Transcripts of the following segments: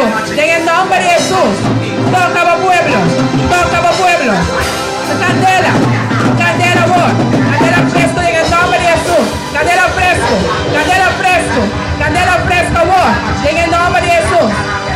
En el nombre de Jesús. Toca a pueblo. Toca a pueblo. Candela. Candela, amor. Candela fresco en el nombre de Jesús. Candela fresco. Candela fresco. Candela fresco, amor. En el nombre de Jesús.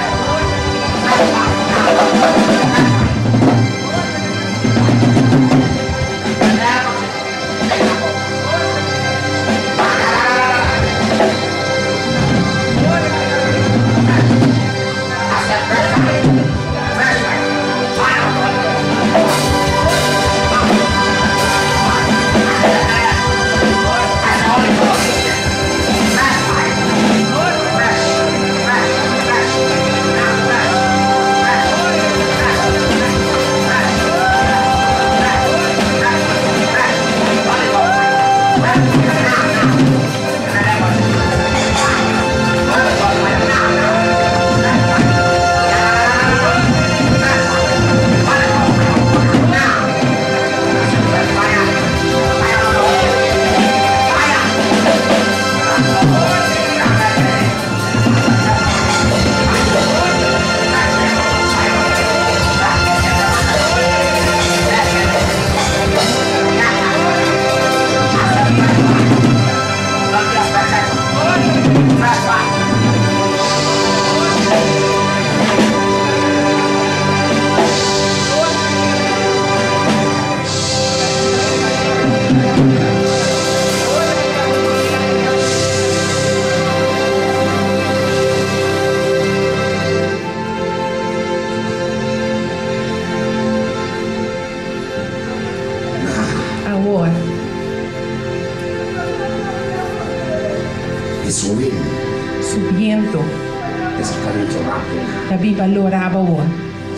Su viento David valoraba hoy.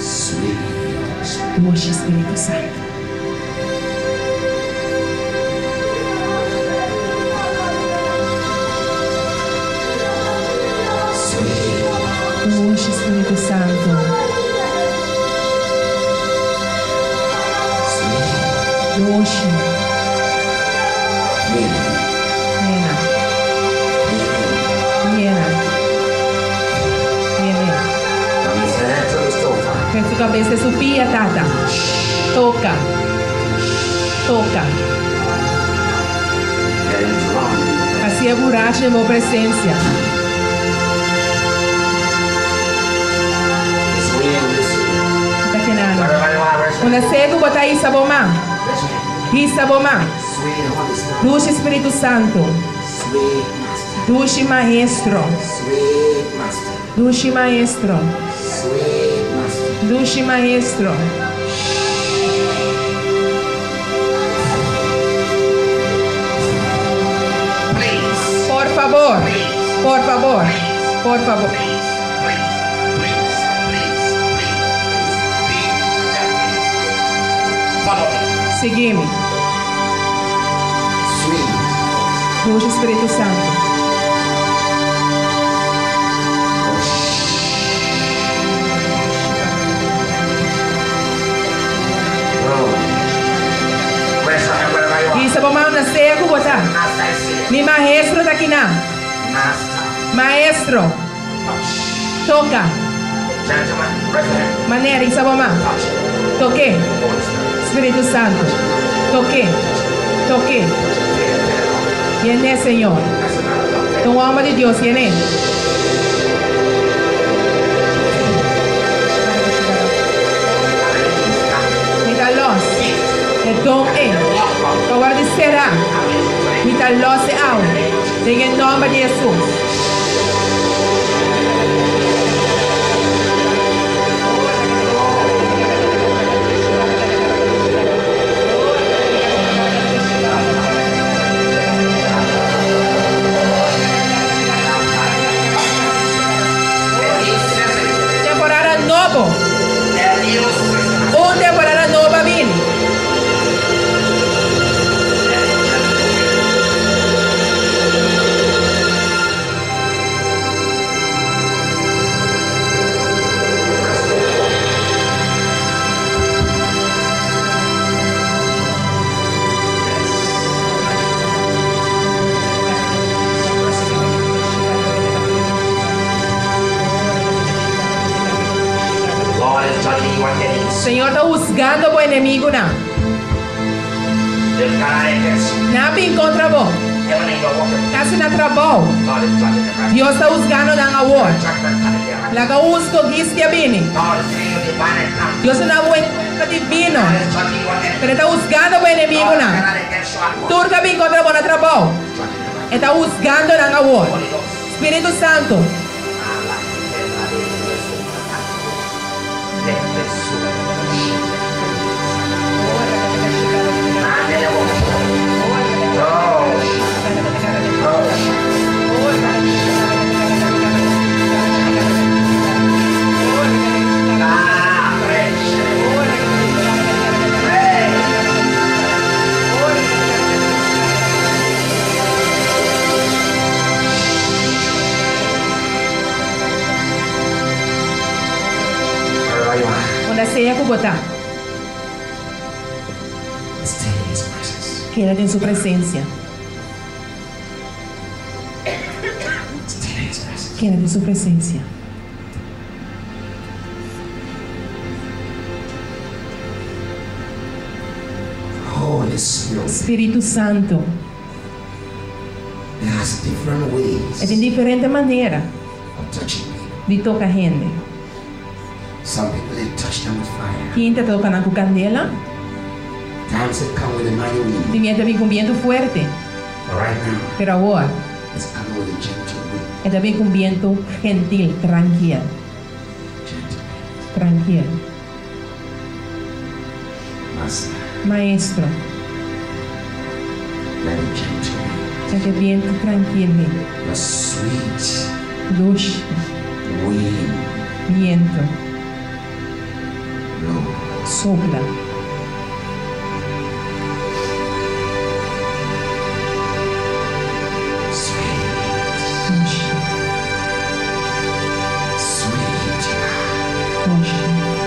Dios Espíritu Santo. Dios Espíritu Santo. Dios. En su cabeza, su pie, tata. Toca. Toca. Así aburrache en mi presencia. Está quedando. Una seco bota ahí sabomá. Y sabomá. Dulce Espíritu Santo. Dulce Maestro. Dulce Maestro. Dulce Maestro. Por favor, por favor, por favor. Seguime. Dulce Espíritu Santo. Isso, vamos nascer com você. Mi maestro está aqui na. Maestro. Toca. Maneira, isso vamos. Toque. Espírito Santo. Toque. Toque. Viene, Señor. Tu alma de Dios, viene. Míralos. El don es. Agora será. Míralos se abre. En el nombre de Jesús. Temporada nova. Uma temporada nova vindo. juzgando por enemigo na. Nabi contra vos. Casi na trabajo. Dios está juzgando na award. La que juzgo gistia bini. Dios es una buena divino. Pero está juzgando por enemigo na. Turca bin contra vos na trabajo. Está juzgando na award. Espíritu Santo. Sea Cubota. Quédate en su presencia. Quédate en su presencia. Espíritu Santo. Es en diferente manera de tocar gente. Some people they touch them with fire. Quem está tocando com candela? Times it come with a mighty wind. Pimienta vem com viento fuerte. But right now, Pero agora, it's coming with a gentle wind. está bem com viento gentil, tranquilo. Gentle wind. Tranquilo. Master, Maestro, let it gentle wind. é que viento tranquilo. The sweet Doce wind viento. blow. Sopla. Sweet, Doce. sweet. Doce.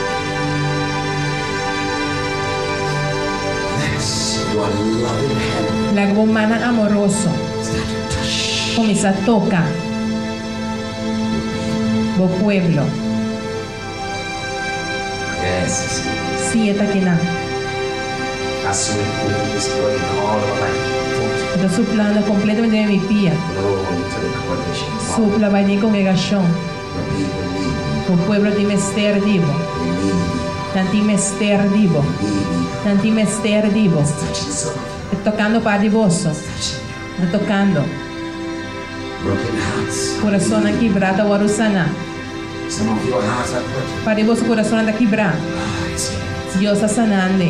Yes, your loving hand Lago mana amoroso. start to touch Começa a tocar o pueblo. Yes, Sí, está aqui na. that sweet wind is blowing all over my foot. Está soplando completamente en mi pia. Blow into the congregation. Sopla, vai de congregação. The people need me. O pueblo de mester divo. They need me. Tanti mester divo. Need me. Tanti mester divo. Touching some of you. Está tocando para de vosso. Touching you. Está tocando. Broken hearts. Coração na quebrada, o arusana. Some of your hearts are broken. Para de vosso coração está quebrado. Ah, I see it. Deus está sanando.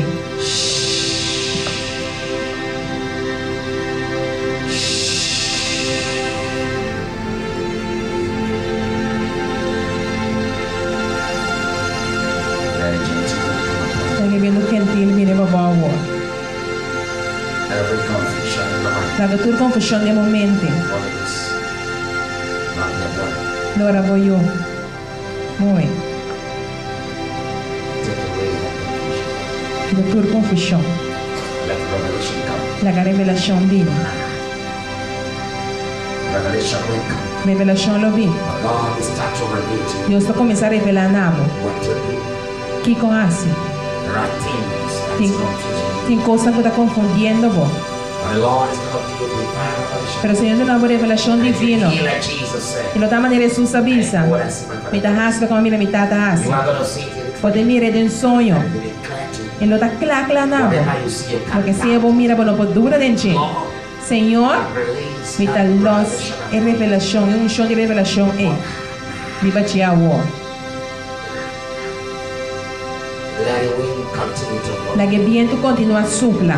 Very gentle. Está vendo gentil, mire babá. Every confusion in the heart. Traga toda confusão de momento. What is not yet done. Lora vou eu. Muito. Take away that confusion. De toda confusão. Let revelation come. La revelação vino. Revelation will come. Revelação lo vi. But God will start to reveal to you Deus vai começar a revelar nabo. what to do. Que com assim? There are things that's Sim. confusing. Tem coisa que está confundindo vos. But the Lord is going to give you divine revelation. Pero o Senhor tem uma revelação And if you divina. hear like Jesus said, E da maneira Jesus avisa. what I see my Father, Mitad raspa como mira mitad you raspa. are going to see it. Pode mirar de um sonho. And it will declare to you. E lo está claro nabo. Whatever you see, you Porque can't se eu vou mirar por não pode dura dentro. Lord, Senhor, release mitad that los revelation. é revelação. É chão de revelação é. Viva te amo. Let the wind continue to blow. La que viento continua a sopla.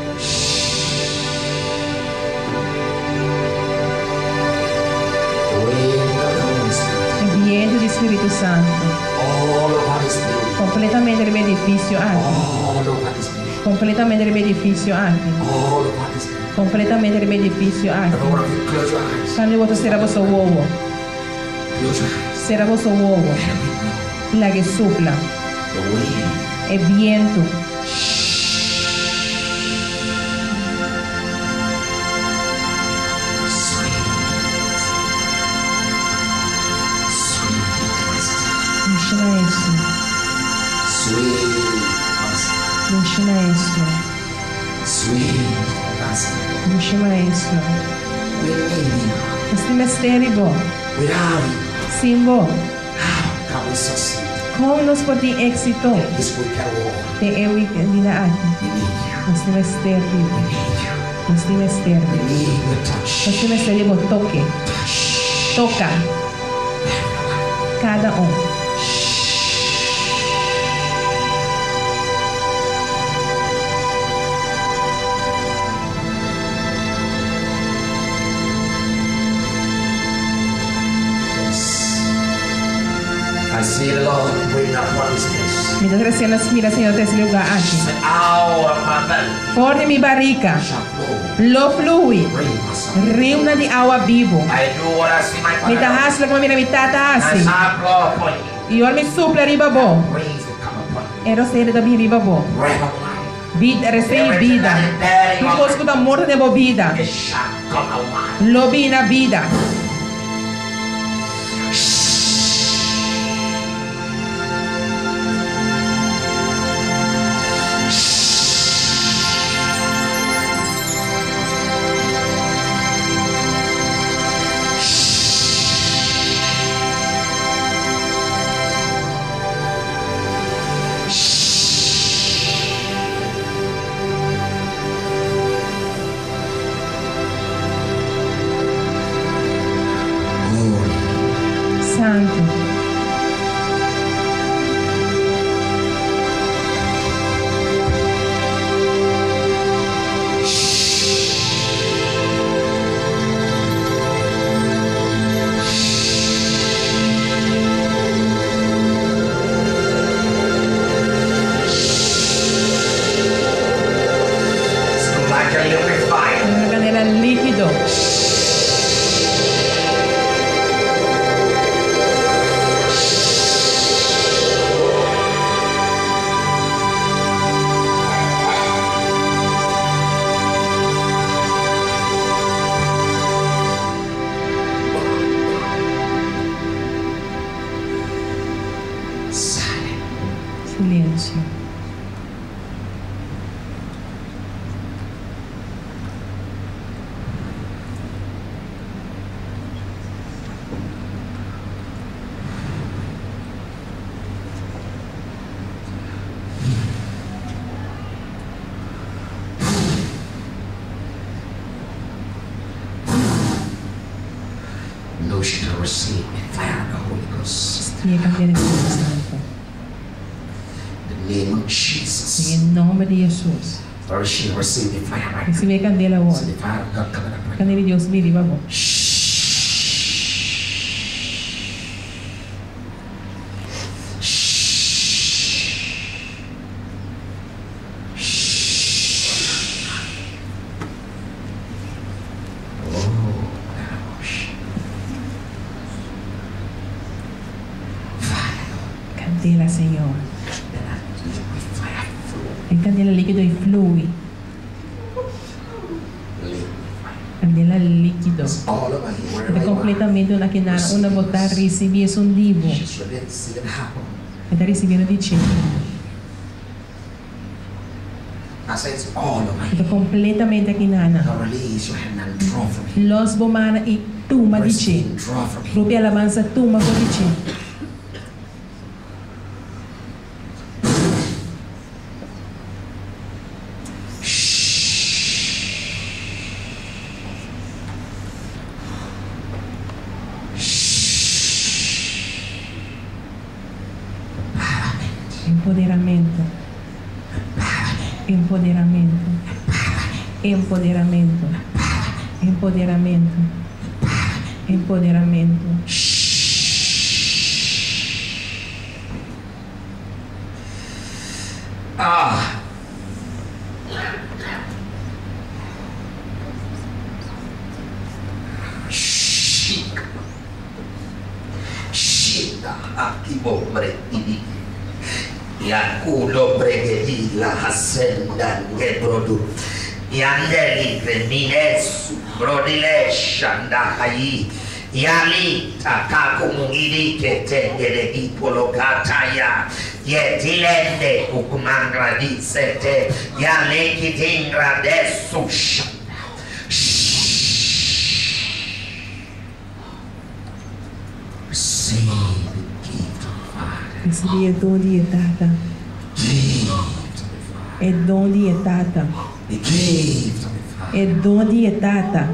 The wind of the Holy Spirit. El viento do Espírito Santo. All over this building. Completamente el edifício aqui. All over this building. Completamente el edifício aqui. All over this building. Completamente el edifício aqui. Every one of you, close your eyes. Quando você será vosso ovo. Close your eyes. Será vosso ovo. Let it blow. La que sopla. The wind. El viento. Sweet. Sweet. Me chama isso. Sweet. Sweet Master. Dulce Maestro. We need you. Este misteri bo. Without you, Simbo. how can we succeed? Kung nos por ti éxito. This we can walk. Te ewi dinaan. We need you. Este misteri. We need you. Este misteri. We need your touch. Este misteri bo toque. Toca. Cada I see the Lord bring up one this place. Mientras recién mira, Señor, te lugar aquí. Out of my belly Por de mi barriga, shall flow lo flui, rivers of rio de agua vivo. I do what I see my Mi Father. tahas lo como mira mi tata As asi. I blow upon you, Y yo me supla riba bo. rains will come upon you. Ero se da bi riba bo. Breath of life. Vida, recém vida. Tu cosco da morte de vida. It shall come alive. Lobi na vida. Santo. It's like a liquefied. Una canela líquido. Silent. Silencio. No, she shall receive the fire of the Holy Ghost. Tiene que cambiar el Espíritu Santo. In the name of En Jesus. el nombre de Jesús. Or she shall receive the fire right now. Recibe candela See agora. the fire of God coming up right now. Candela de Deus vive, vamos. Candela, Señor. El candela líquido y fluye. Candela líquido. All over here, wherever Está you are. completamente una quinana, una botar recibir es un divo. She's ready to see it happen. Está recibiendo de chico. I say it's all over Está here. completamente quinana. Now release your hand and draw from here. Los bomana y tuma de Press chi. in, draw from here. Rupi alabanza tuma con de chi. Empoderamento. Empoderamento. Empoderamento. Empoderamento. Empoderamento. Ah. Shika. Shika akibo mretini. Yakulo bregedi la hasenda ngebrodu. Yandeli kreminesu brodile shanda hayi. Yali takakumungiri ketengere ipolokataya. Yetilende ukumangra disete yaleki tingra desusha. Receive the gift of Father. Recebi o dom de Tata. É dom de Tata. The gift of the Father. É dom de Tata.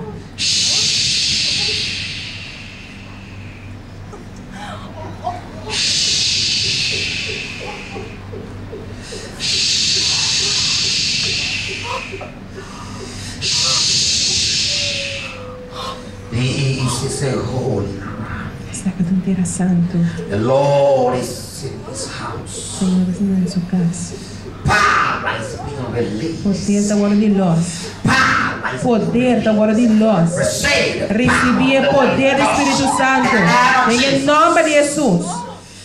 This is a holy ground. Esta casa inteira santo. The Lord is in His house. Senhor está em sua casa. Power is being released. Poder da hora de nós. Power is Poder da hora de nós. receive. Recebi o poder do Espírito Santo. Em nome de Jesus.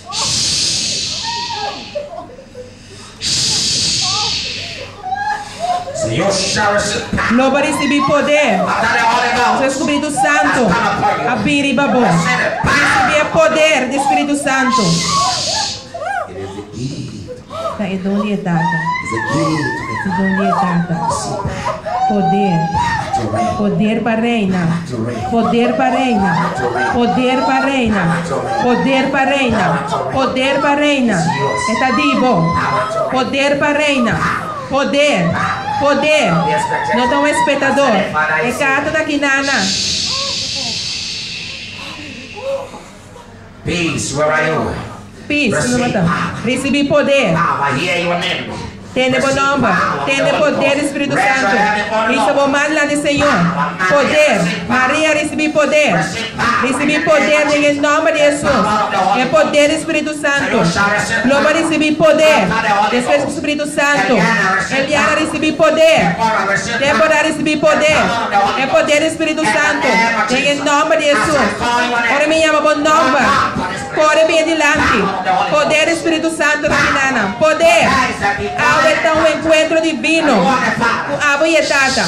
So you shall receive power. Loba recebi poder. After the Holy O Ghost. Espírito Santo. Abiri babô. Recebi o poder do Espírito Santo. It is a gift. É dom de Tata. It's a gift. É dom de Tata. Poder. To reign. Poder para reina. To reign. Poder para reina. Poder para reina. Poder para reina. Poder para reina. Está vivo. Poder para reina. Poder. Poder. Não é um espectador. É carta daqui, Nana. Peace, where are you? Peace. Recebi poder. Power, hear your name. Tende bom nome. Tende poder, Espírito Santo. Isso é bom lá de Senhor. Poder. Maria recebi poder. Recebi poder em nome de Jesus. É poder do Espírito Santo. Loba recebi poder. Depois do Espírito Santo. Eliana recebi poder. Débora recebi poder. É poder do Espírito Santo. Em nome de Jesus. Ora me chama bom nome. Corre bem adiante. Poder do Espírito Santo da Minana. Poder. Ao então um encontro divino. Com Abu e Tata.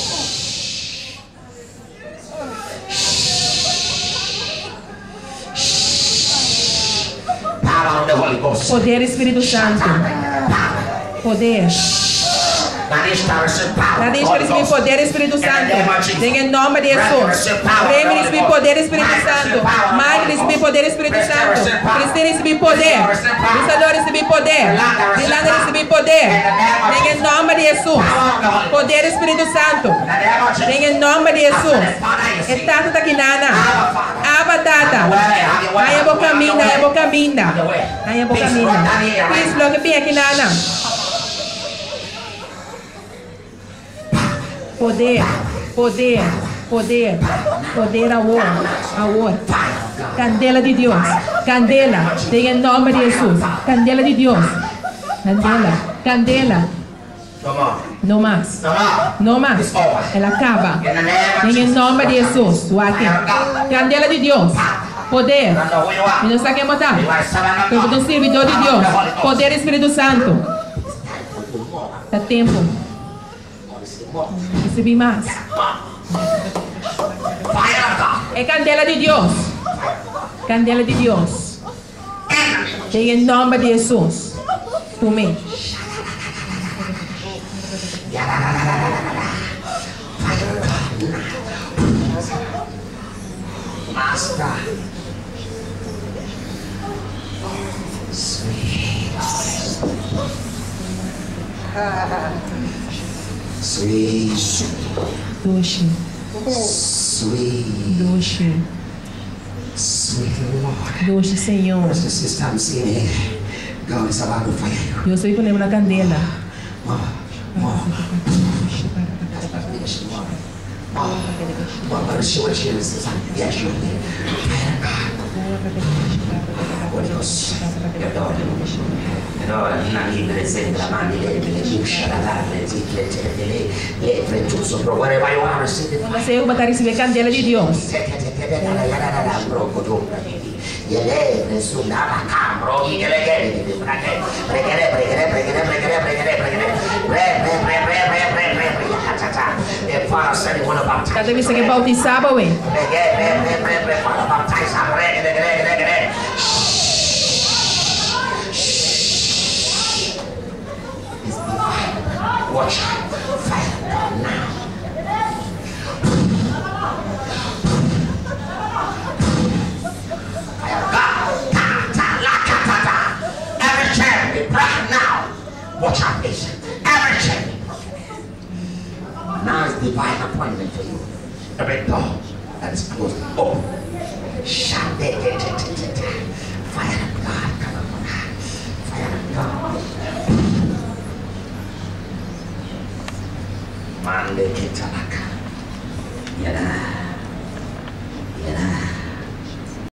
Power of the Holy Ghost. Poder Espírito Santo. Poder. Nadishka receive power. Nadishka recebi poder Espírito Santo. Em nome de Jesus. Remy recebi poder Espírito Santo. Mike recebi poder Espírito Santo. Cristina recebi poder. Isadora recebi poder. Dilanda recebi poder. Em nome de Jesus. Poder Espírito Santo. Em nome de Jesus. Estata daqui nada. Aba tata. Aí a boca minda, aí a boca minda. Aí a boca minda. Isso, logo bem aqui nada. Poder, poder, poder, poder amor. Candela de Deus, candela, em nome de Jesus, candela de Deus, candela, candela. No más, no más, ela acaba, em nome de Jesus, candela de Deus, poder, e não sabe matar, porque é um servidor de Deus, poder Espírito Santo, dá tempo. Recebi mais. É candela de Deus. Candela de Deus. Em nome de Jesus. Tome. Master. Sweet. Doce. Sweet. Doce. Sweet Lord. Doce, Senhor. As the system singing, God is about to fire. Eu sou ponemos na candela. Holy Ghost, your daughter. And all non present la mani le buscia la le pregiuso pro wherever you are receive Quando você vai receber candela de Deus. Cada vez que bautizava, ué. Watch out. Fire now. Every chain be broken now. Watch out, Asia. Every chain be broken. Now is divine appointment for you. Every door that is closed, open. Fire.